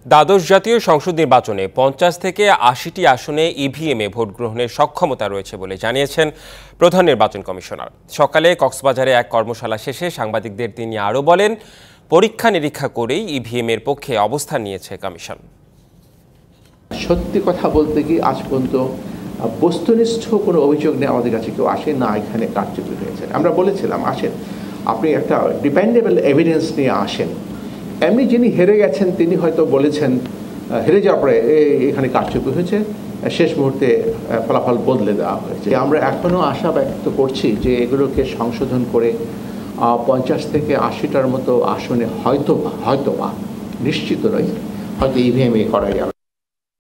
দ্বাদশ জাতীয় সংসদ নির্বাচনে ৫০ থেকে ৮০টি আসনে ইভিএমে ভোট গ্রহণের সক্ষমতা রয়েছে বলে জানিয়েছেন প্রধান নির্বাচন কমিশনার। সকালে কক্সবাজারে এক কর্মশালা শেষে সাংবাদিকদের তিনি আরও বলেন, পরীক্ষা নিরীক্ষা করেই ইভিএমের পক্ষে অবস্থান নিয়েছে কমিশন। সত্যি কথা বলতে কি আজ পর্যন্ত বস্তুনিষ্ঠ কোনো অভিযোগ নিয়ে আমাদের কাছে কেউ আসে না এখানে কারচুপি হয়েছে। আমরা বলেছিলাম আসেন, আপনি একটা ডিপেন্ডেবল এভিডেন্স নিয়ে আসেন। এমনি যিনি হেরে গেছেন তিনি হয়তো বলেছেন হেরে যাওয়ার পরে এখানে কারচুপি হয়েছে, শেষ মুহূর্তে ফলাফল বদলে দেওয়া হয়েছে। আমরা এখনও আশা ব্যক্ত করছি যে এগুলোকে সংশোধন করে ৫০ থেকে ৮০টার মতো আসনে হয়তো নিশ্চিত নয়, হয়তো ইভিএমে করা যাবে।